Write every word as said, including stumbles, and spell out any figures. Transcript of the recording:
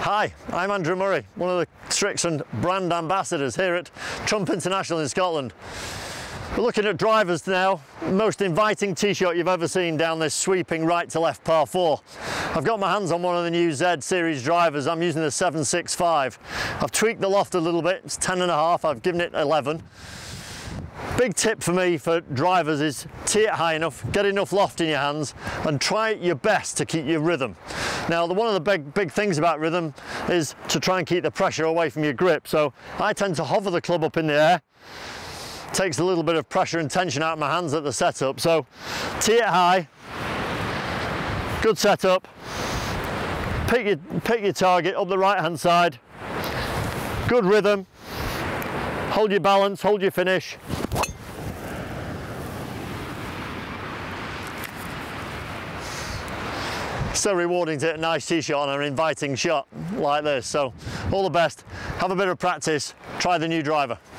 Hi, I'm Andrew Murray, one of the Srixon brand ambassadors here at Trump International in Scotland. We're looking at drivers now, most inviting tee shot you've ever seen down this sweeping right to left par four. I've got my hands on one of the new Z series drivers. I'm using the seven six five. I've tweaked the loft a little bit, it's ten and a half, I've given it eleven. Big tip for me for drivers is tee it high enough, get enough loft in your hands and try your best to keep your rhythm. Now, the, one of the big, big things about rhythm is to try and keep the pressure away from your grip. So I tend to hover the club up in the air. Takes a little bit of pressure and tension out of my hands at the setup. So tee it high, good setup, pick your, pick your target up the right hand side, good rhythm, hold your balance, hold your finish. So rewarding to hit a nice tee shot on an inviting shot like this. So all the best, have a bit of practice, try the new driver.